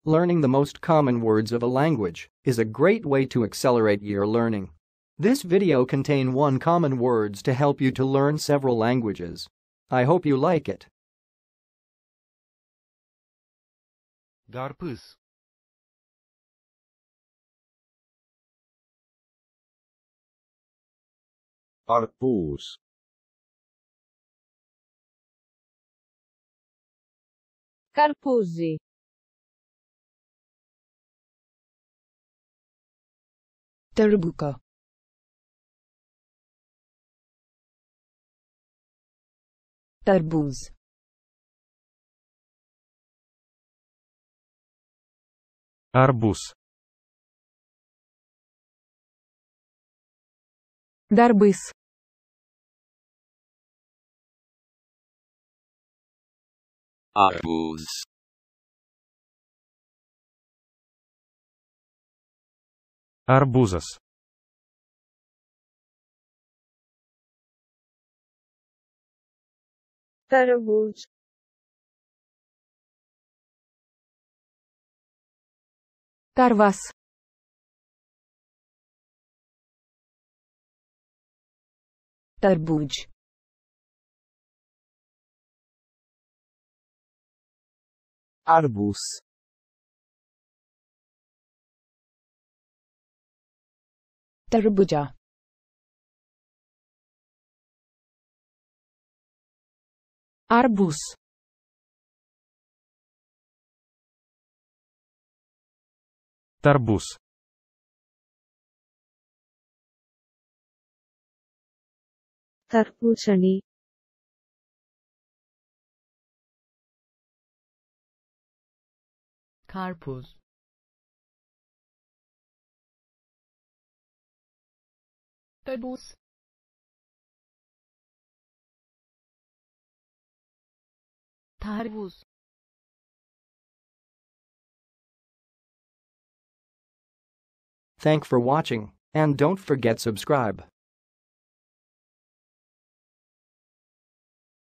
Learning the most common words of a language is a great way to accelerate your learning. This video contains one common words to help you to learn several languages. I hope you like it. Karpuz. Karpuz. Carpuzi. Târbucă. Tărbuz. Arbuz. Darbis. Arbuz. Arbuzas. Tarabuz. Tarvas. Tărbugi. Arbus. Târbucea. Arbus. Tarbuz. Tarpușani. Karpuz. Tărbuz. Tarvuz. Thanks for watching, and don't forget subscribe.